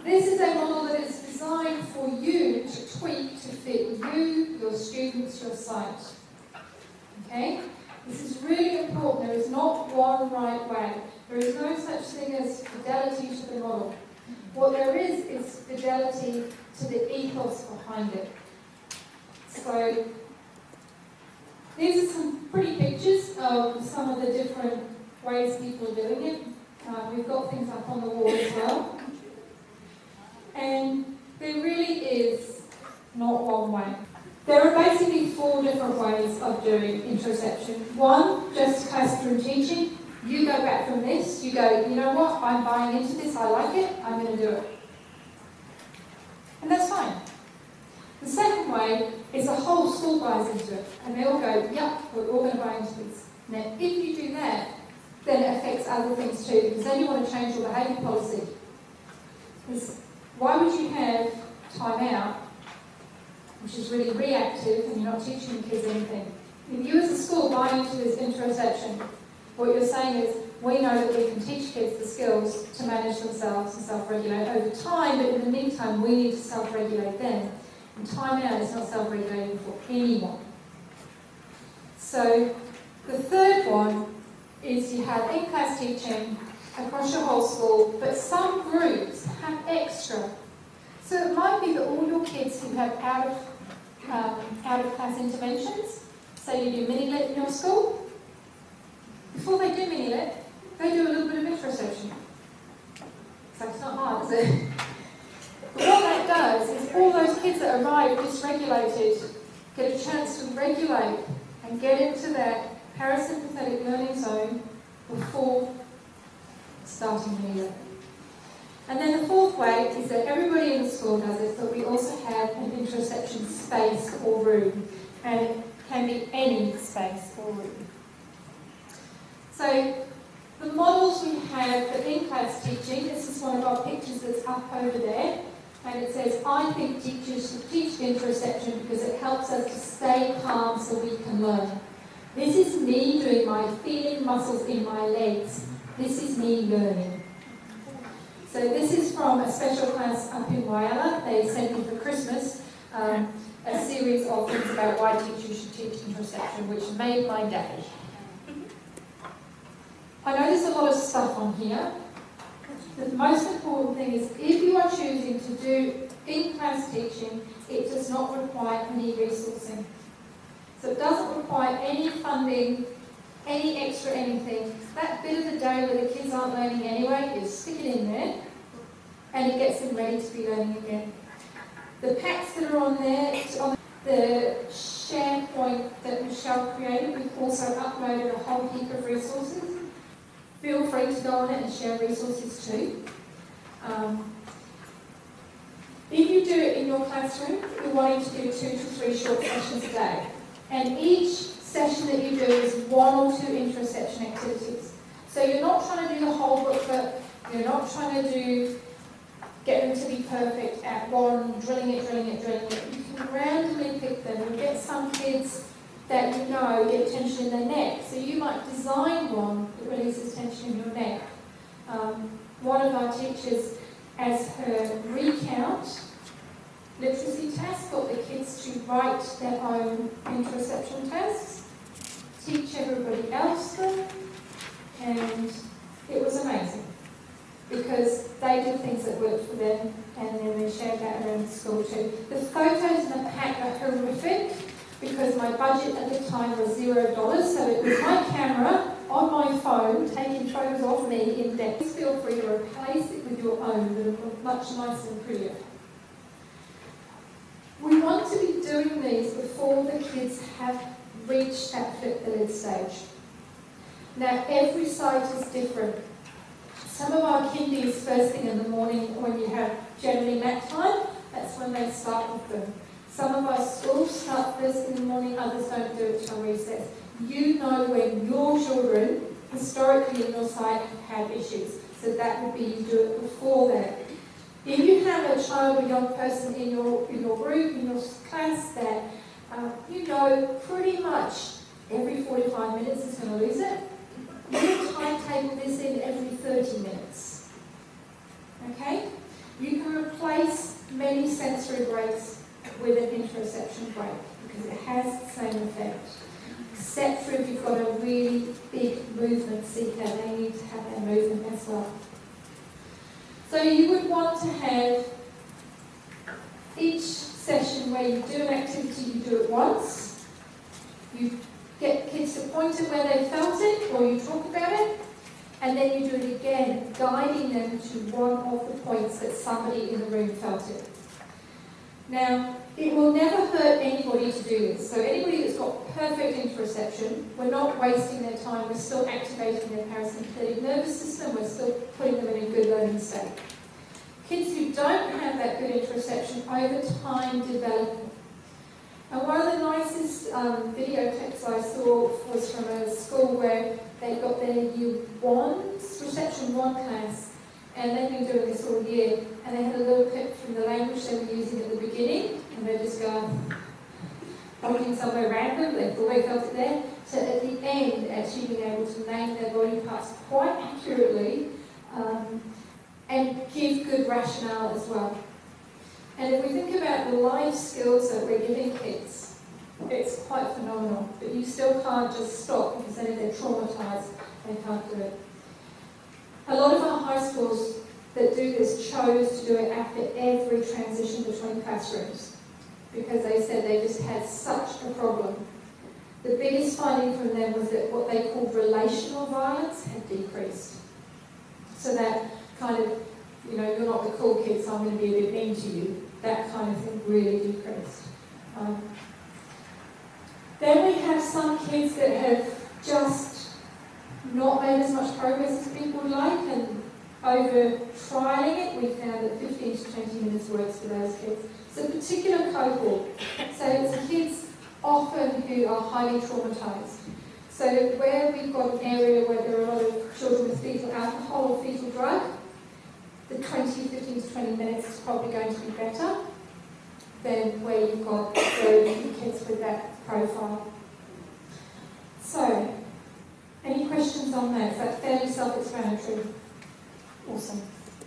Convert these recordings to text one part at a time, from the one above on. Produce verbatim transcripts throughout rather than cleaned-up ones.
This is a model that is designed for you to tweak to fit you, your students, your site. Okay? This is really important. There is not one right way. There is no such thing as fidelity to the model. What there is is fidelity to the ethos behind it. So, these are some pretty pictures of some of the different ways people are doing it. Uh, we've got things up on the wall as well. And there really is not one way. There are basically four different ways of doing interoception. One, just classroom teaching. You go back from this, you go, you know what, I'm buying into this, I like it, I'm going to do it. And that's fine. The second way is the whole school buys into it, and they all go, yep, we're all going to buy into this. Now, if you do that, then it affects other things too, because then you want to change your behaviour policy. Because why would you have time out, which is really reactive, and you're not teaching the kids anything? If you as a school buy into this interoception, what you're saying is, we know that we can teach kids the skills to manage themselves and self-regulate over time, but in the meantime, we need to self-regulate them. And time out is not self-regulating for anyone. So, the third one is you have in-class teaching across your whole school, but some groups have extra. So it might be that all your kids who have out of, um, out-of-class interventions, say you do mini-lit in your school, before they do mini-lit, they do a little bit of interoception. So it's not hard, is it? But what that does is all those kids that arrive dysregulated get a chance to regulate and get into that parasympathetic learning zone before starting mini-lit. And then the fourth way is that everybody in the school does it, but we also have an interoception space or room, and it can be any space or room. So the models we have for in-class teaching, this is one of our pictures that's up over there, and it says, I think teachers should teach interoception because it helps us to stay calm so we can learn. This is me doing my feeling muscles in my legs. This is me learning. So this is from a special class up in Whyalla. They sent me for Christmas um, a series of things about why teachers should teach interoception, which made my day. I know there's a lot of stuff on here. The most important thing is if you are choosing to do in-class teaching, it does not require any resourcing. So it doesn't require any funding, any extra anything. That bit of the day where the kids aren't learning anyway, you stick it in there, and it gets them ready to be learning again. The packs that are on there, on the SharePoint that Michelle created, we've also uploaded a whole heap of resources. Feel free to go on it and share resources too. Um, if you do it in your classroom, you're wanting to do two to three short sessions a day. And each session that you do is one or two interoception activities. So you're not trying to do the whole booklet, you're not trying to do get them to be perfect at one, drilling it, drilling it, drilling it. You can randomly pick them and get some kids that you know get tension in their neck. So you might design one that releases tension in your neck. Um, one of our teachers, as her recount literacy test, got the kids to write their own interoception tests, teach everybody else them, and it was amazing because they did things that worked for them, and then they shared that around the school too. The photos in the pack are horrific because my budget at the time was zero dollars, so it was my camera on my phone taking photos of me in depth. Please feel free to replace it with your own that are much nicer and prettier. We want to be doing these before the kids have reached that flip the lid stage. Now, every site is different. Some of our kindies first thing in the morning when you have generally mat time, that's when they start with them. Some of our schools start first thing in the morning, others don't do it till recess. You know when your children, historically in your site, have had issues. So that would be you do it before that. If you have a child or young person in your, in your group, in your class that uh, you know pretty much every forty-five minutes is going to lose it, you can timetable this in every thirty minutes. Okay? You can replace many sensory breaks with an interoception break because it has the same effect. Except for if you've got a really big movement seeker, they need to have their movement as well. So you would want to have each session where you do an activity, you do it once, you get kids to point at where they felt it, or you talk about it, and then you do it again, guiding them to one of the points that somebody in the room felt it. Now, it will never hurt anybody to do this. So anybody that's got perfect interoception, we're not wasting their time, we're still activating their parasympathetic nervous system, we're still putting them in a good learning state. Kids who don't have that good interoception over time develop. And one of the nicest um, video clips I saw was from a school where they got their year one's reception one class, and they've been doing this all year, and they had a little clip from the language they were using at the beginning, and they're just going, pointing somewhere random, they thought they felt it there, so at the end actually being able to name their body parts quite accurately, um, and give good rationale as well. And if we think about the life skills that we're giving kids, it's quite phenomenal, but you still can't just stop because then if they're traumatised, they can't do it. A lot of our high schools that do this chose to do it after every transition between classrooms because they said they just had such a problem. The biggest finding from them was that what they called relational violence had decreased. So that kind of, you know, you're not the cool kid, so I'm going to be a bit mean to you. That kind of thing really decreased. Um, then we have some kids that have just not made as much progress as people would like, and over trialling it, we found that fifteen to twenty minutes works for those kids. It's a particular cohort. So it's kids often who are highly traumatised. So where we've got an area where there are a lot of children with fetal alcohol or fetal drug, the twenty, fifteen to twenty minutes is probably going to be better than where you've got very few kids with that profile. So, any questions on that? Is that fairly self-explanatory? Awesome.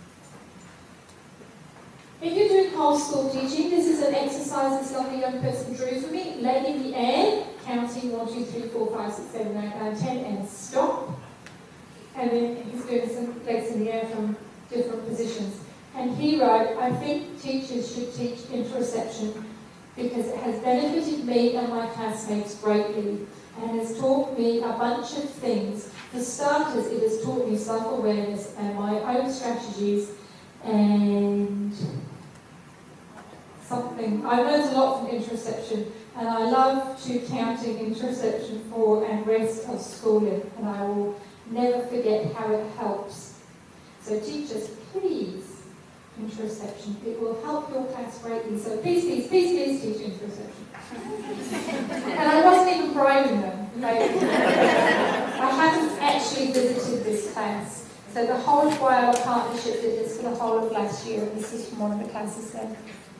If you're doing whole school teaching, this is an exercise this lovely young person drew for me. Leg in the air, counting one, two, three, four, five, six, seven, eight, nine, ten, and stop. And then he's doing some legs in the air from different positions. And he wrote, I think teachers should teach interoception because it has benefited me and my classmates greatly and has taught me a bunch of things. For starters, it has taught me self-awareness and my own strategies and something. I learned a lot from interoception, and I love to counting interoception for and rest of schooling, and I will never forget how it helps. So teachers, please, interoception. It will help your class greatly. So please, please, please, please teach interoception. And I wasn't even bribing them. Like, I haven't actually visited this class. So the whole Twyla Partnership did this for the whole of last year, and this is from one of the classes there.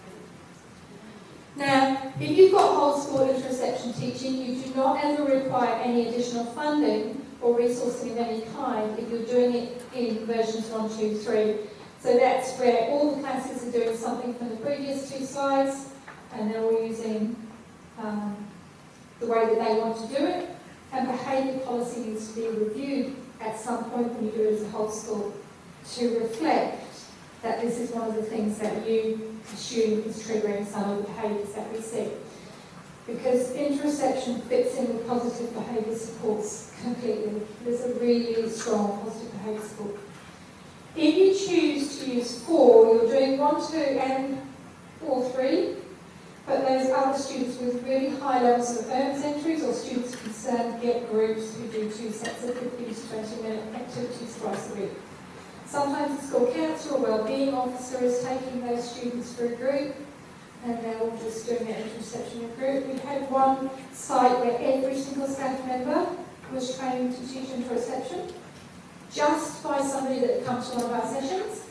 Now, if you've got whole school interoception teaching, you do not ever require any additional funding or resourcing of any kind if you're doing it in versions one, two, three. So that's where all the classes are doing something from the previous two slides, and they're all using um, the way that they want to do it. And behaviour policy needs to be reviewed at some point when you do it as a whole school to reflect that this is one of the things that you assume is triggering some of the behaviours that we see. Because interoception fits in with positive behaviour supports completely. There's a really strong positive behaviour support. If you choose to use four, you're doing one, two, and or three, but those other students with really high levels of ERMS entries or students concerned get groups who do two sets of fifteen to twenty minute activities twice a week. Sometimes the school counsellor or wellbeing officer is taking those students for a group, and they're all just doing their interoception in a group. We had one site where every single staff member was trained to teach interoception, just by somebody that had come to one of our sessions.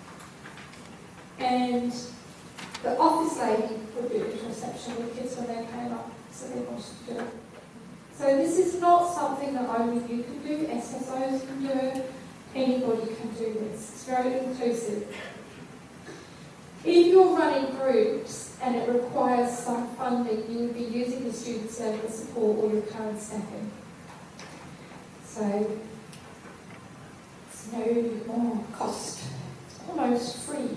And the office lady would do interoception with kids when they came up, so they wanted to do it. So this is not something that only you can do, S S Os can do it, anybody can do this. It's very inclusive. If you're running groups and it requires some funding, you would be using the student service support or your current staffing. So, it's no more cost. It's almost free.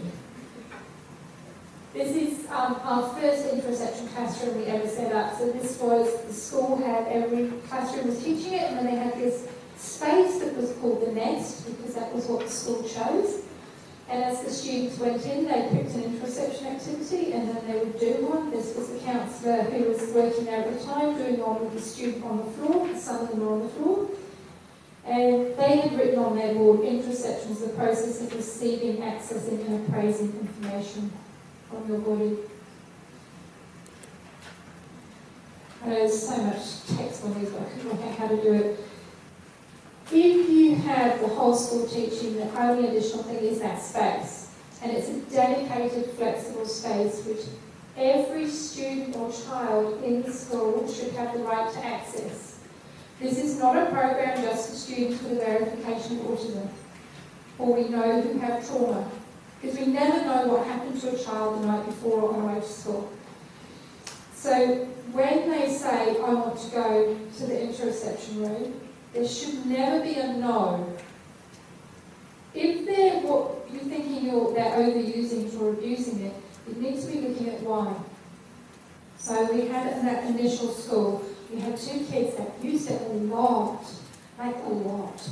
This is um, our first interoception classroom we ever set up. So this was, the school had, every classroom was teaching it, and then they had this space that was called the Nest, because that was what the school chose. And as the students went in, they picked an interoception activity, and then they would do one. This was the counsellor who was working there at the time, doing one with the student on the floor, some of them were on the floor. And they had written on their board, interoception is the process of receiving, accessing and appraising information from your body. I know there's so much text on these, but I couldn't work out how to do it. If you have the whole school teaching, the only additional thing is that space. And it's a dedicated, flexible space which every student or child in the school should have the right to access. This is not a program just for students with a verification of autism, or we know who have trauma, because we never know what happened to a child the night before or on the way to school. So when they say, I want to go to the interoception room, there should never be a no. If they're what you're thinking you're, they're overusing it or abusing it, you need to be looking at why. So we had it in that initial school, we had two kids that used it a lot, like a lot.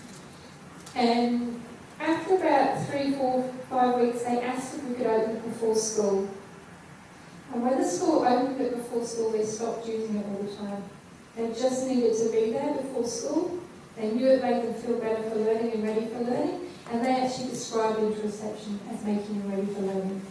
And after about three, four, five weeks, they asked if we could open it before school. And when the school opened it before school, they stopped using it all the time. They just needed to be there before school. They knew it made them feel better for learning and ready for learning. And they actually described interoception as making them ready for learning.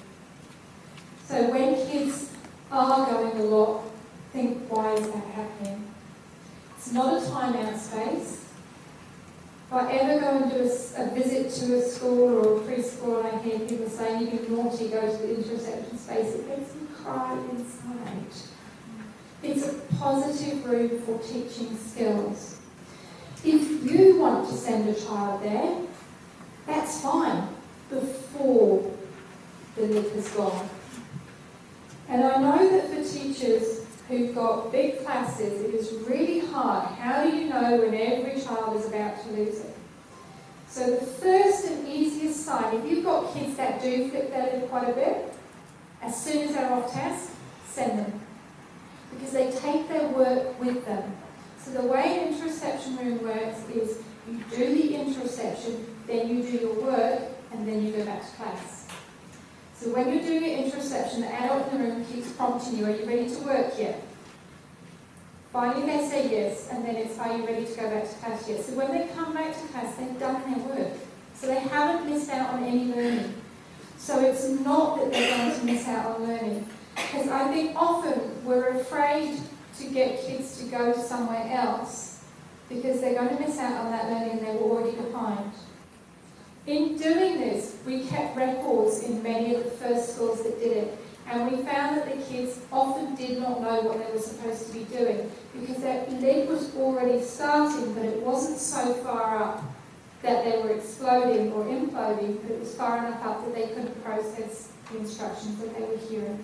So when kids are going a lot, think, why is that happening? It's not a time-out space. If I ever go and do a, a visit to a school or a preschool and I hear people saying, you've been naughty, go to the interoception space, it makes me cry inside. It's a positive room for teaching skills. If you want to send a child there, that's fine, before the lick has gone. And I know that for teachers who've got big classes, it is really hard. How do you know when every child is about to lose it? So the first and easiest sign, if you've got kids that do flip their lid quite a bit, as soon as they're off task, send them. Because they take their work with them. So the way an interoception room works is you do the interoception, then you do your work, and then you go back to class. So when you're doing your interoception, the adult in the room keeps prompting you, are you ready to work yet? Finally they say yes, and then it's, are you ready to go back to class yet? So when they come back to class, they've done their work. So they haven't missed out on any learning. So it's not that they're going to miss out on learning. Because I think often we're afraid to get kids to go somewhere else because they're going to miss out on that learning and they're already behind. In doing this, we kept records in many of the first schools that did it, and we found that the kids often did not know what they were supposed to be doing because their leg was already starting, but it wasn't so far up that they were exploding or imploding, but it was far enough up that they couldn't process the instructions that they were hearing.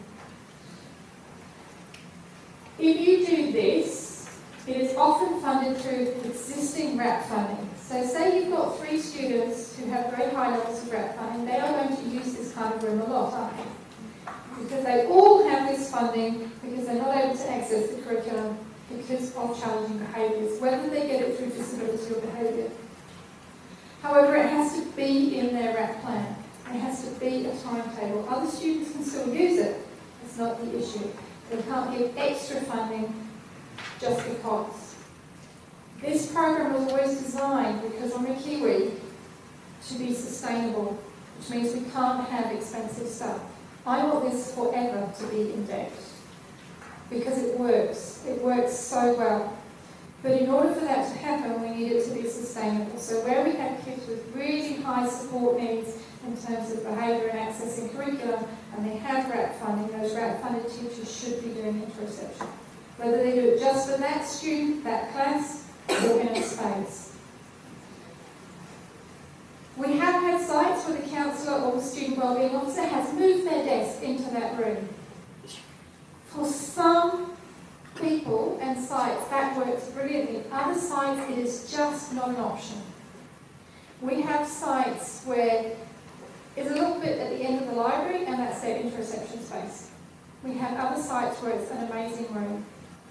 If you do this, it is often funded through existing R A P funding. So say you've got three students who have very high levels of R A P funding, they are going to use this kind of room a lot, aren't they? Because they all have this funding because they're not able to access the curriculum because of challenging behaviours, whether they get it through disability or behaviour. However, it has to be in their R A P plan. It has to be a timetable. Other students can still use it. It's not the issue. They can't give extra funding just because. This program was always designed, because I'm a Kiwi, to be sustainable, which means we can't have expensive stuff. I want this forever to be in debt, because it works. It works so well. But in order for that to happen, we need it to be sustainable. So where we have kids with really high support needs in terms of behaviour and accessing curriculum, and they have R A P funding, those R A P funded teachers should be doing interoception. Whether they do it just for that student, that class, or in a space. We have had have sites where the counsellor or the student wellbeing officer has moved their desk into that room. For some people and sites, that works brilliantly. Other sites, it is just not an option. We have sites where it's a little bit at the end of the library, and that's their interoception space. We have other sites where it's an amazing room.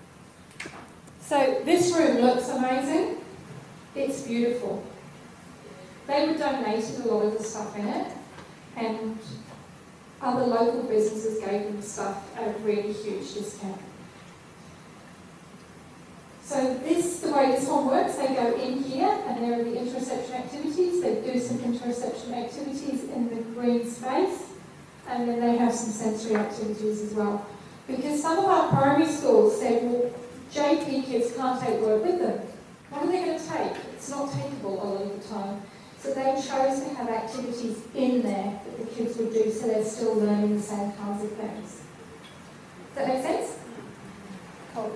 So this room looks amazing. It's beautiful. They were donated a lot of the stuff in it, and other local businesses gave them stuff at a really huge discount. So this, the way this one works, they go in here, and there are the interoception activities. They do some interoception activities in the green space, and then they have some sensory activities as well. Because some of our primary schools said, well, J P kids can't take work with them. What are they going to take? It's not takeable a lot of the time. So they chose to have activities in there that the kids would do, so they're still learning the same kinds of things. Does that make sense? Cool.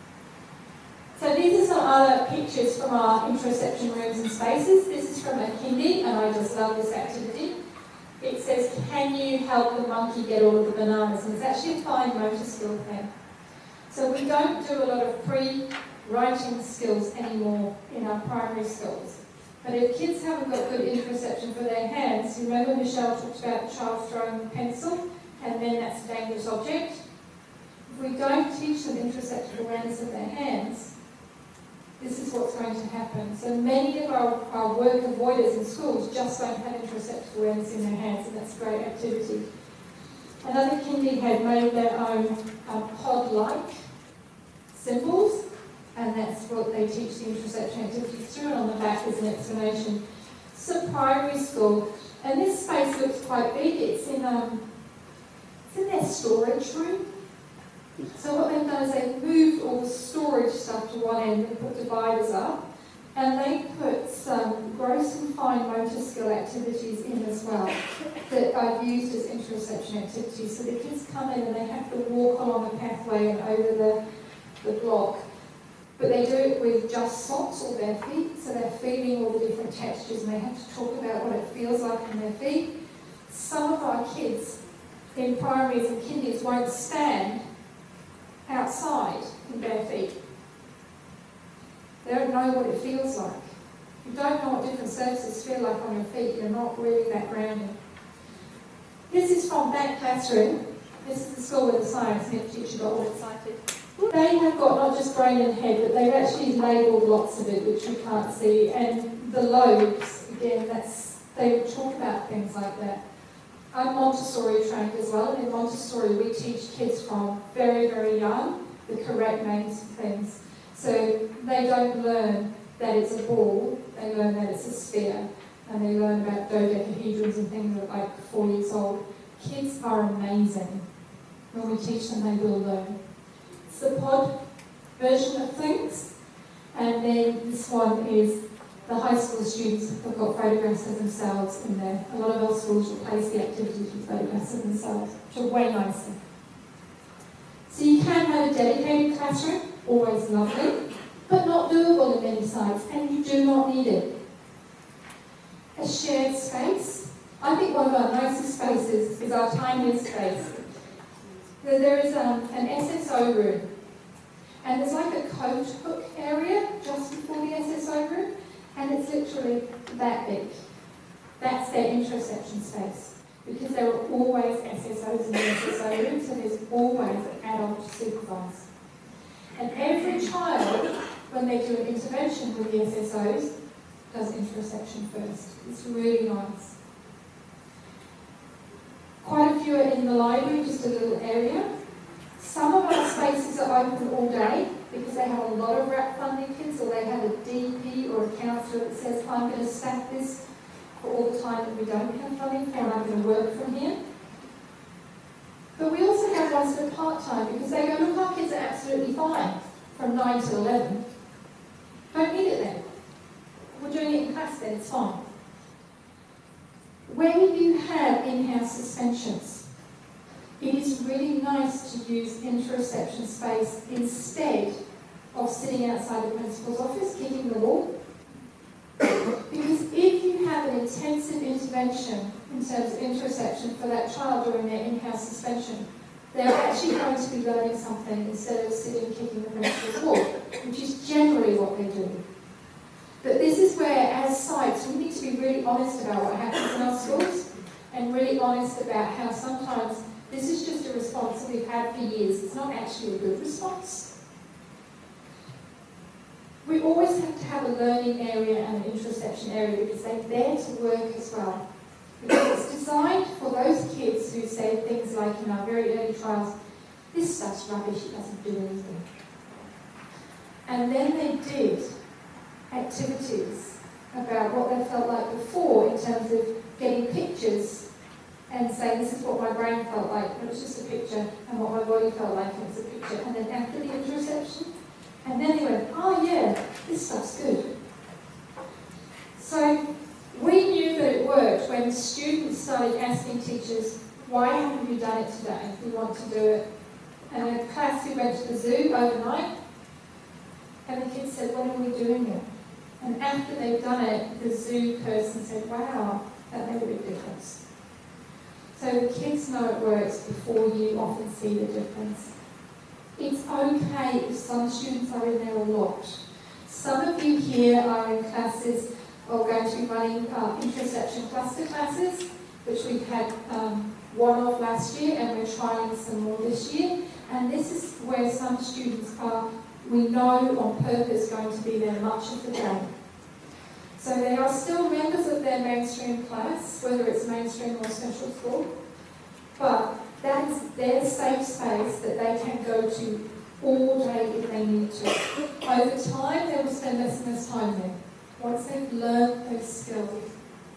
So these are some other pictures from our interoception rooms and spaces. This is from a kindy, and I just love this activity. It says, can you help the monkey get all of the bananas? And it's actually a fine motor skill thing. So we don't do a lot of pre-writing skills anymore in our primary schools. But if kids haven't got good interoception for their hands, you remember Michelle talked about the child throwing a pencil, and then that's a dangerous object. If we don't teach them interoceptive awareness of their hands, this is what's going to happen. So many of our, our work avoiders in schools just don't have interoceptive awareness in their hands, and that's a great activity. Another kindy had made their own um, pod-like symbols, and that's what they teach the interoception activities through, and on the back is an explanation. So primary school, and this space looks quite big. It's in, um, it's in their storage room. So what they've done is they've moved all the storage stuff to one end and put dividers up, and they put some gross and fine motor skill activities in as well that I've used as interoception activities. So the kids come in and they have to walk along a pathway and over the, the block. But they do it with just socks or bare feet, so they're feeling all the different textures, and they have to talk about what it feels like in their feet. Some of our kids in primaries and kindies won't stand outside in bare feet. They don't know what it feels like. If you don't know what different surfaces feel like on your feet, you're not really that grounded. This is from that classroom. This is the school where the science teacher got all excited. They have got not just brain and head, but they've actually labelled lots of it, which we can't see. And the lobes, again, that's they talk about things like that. I'm Montessori trained as well, and in Montessori we teach kids from very, very young the correct names for things. So they don't learn that it's a ball, they learn that it's a sphere, and they learn about dodecahedrons and things at like four years old. Kids are amazing. When we teach them, they will learn. It's the pod version of things, and then this one is the high school students have got photographs of themselves in there. A lot of our schools replace the activities with photographs of themselves, which are way nicer. So you can have a dedicated classroom, always lovely, but not doable in many sites, and you do not need it. A shared space. I think one of our nicest spaces is our tiniest space. So there is um, an S S O room, and there's like a coat hook area just before the S S O room, and it's literally that big. That's their interoception space, because there are always S S Os in the S S O room, so there's always an adult to supervise. And every child, when they do an intervention with the S S Os, does interoception first. It's really nice. Quite a few are in the library, just a little area. Some of our spaces are open all day because they have a lot of RAP funding kids, or they have a D P or a counsellor that says, I'm going to staff this for all the time that we don't have funding for, and I'm going to work from here. But we also have ones that are part-time because they go, look, our kids are absolutely fine from nine to eleven. Don't need it then. We're doing it in class then, it's fine. When you have in-house suspensions, it is really nice to use interoception space instead of sitting outside the principal's office kicking the wall. Because if you have an intensive intervention in terms of interoception for that child during their in-house suspension, they're actually going to be learning something instead of sitting kicking the principal's wall, which is generally what they do. But this is where, as sites, we need to be really honest about what happens in our schools, and really honest about how sometimes this is just a response that we've had for years. It's not actually a good response. We always have to have a learning area and an interoception area because they're there to work as well. Because it's designed for those kids who say things like in our very early trials, this stuff's rubbish, it doesn't do anything. And then they did activities about what they felt like before in terms of getting pictures and saying this is what my brain felt like, it was just a picture, and what my body felt like, it was a picture. And then after the interoception, and then they went, oh yeah, this stuff's good. So we knew that it worked when students started asking teachers, why haven't you done it today? We want to do it. And a class who went to the zoo overnight, and the kids said, when are we doing it? And after they've done it, the zoo person said, wow, that made a big difference. So the kids know it works before you often see the difference. It's okay if some students are in there a lot. Some of you here are in classes or going to be running uh, interoception cluster classes, which we've had um, one of last year, and we're trying some more this year. And this is where some students are, we know on purpose, going to be there much of the day. So they are still members of their mainstream class, whether it's mainstream or special school, but that is their safe space that they can go to all day if they need to. Over time, they will spend less and less time there, once they've learned those skills.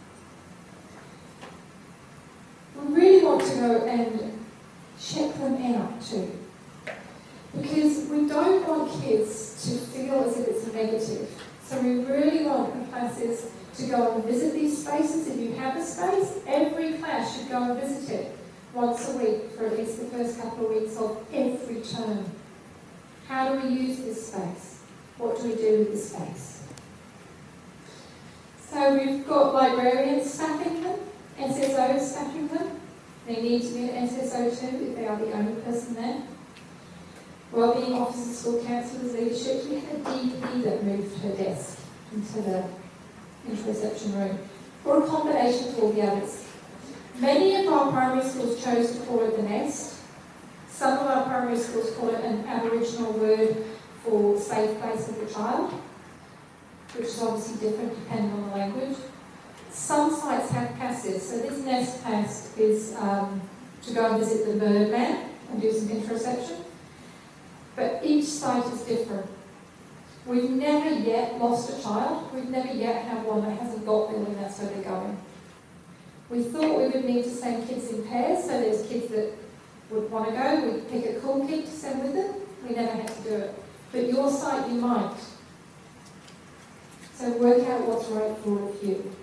We really want to go and check them out too, because we don't want kids to feel as if it's a negative. So we really want the classes to go and visit these spaces. If you have a space, every class should go and visit it once a week for at least the first couple of weeks of every term. How do we use this space? What do we do with this space? So we've got librarians staffing them, S S Os staffing them. They need to be an S S O too if they are the only person there. Wellbeing officers, school counsellors, leadership. We had a D P that moved her desk into the interoception room, or a combination of all the others. Many of our primary schools chose to call it the nest. Some of our primary schools call it an Aboriginal word for safe place of the child, which is obviously different depending on the language. Some sites have passes, so this nest pass is um, to go and visit the Birdman and do some interoception. But each site is different. We've never yet lost a child. We've never yet had one that hasn't got there when that's where they're going. We thought we would need to send kids in pairs, so there's kids that would want to go. We'd pick a cool kid to send with them. We never had to do it. But your site, you might. So work out what's right for you.